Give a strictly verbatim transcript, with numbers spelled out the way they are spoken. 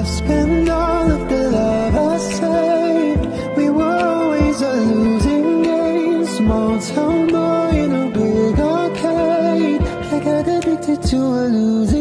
spend all of the love I saved. We were always a losing game. Small town boy in a big arcade. I got addicted to a losing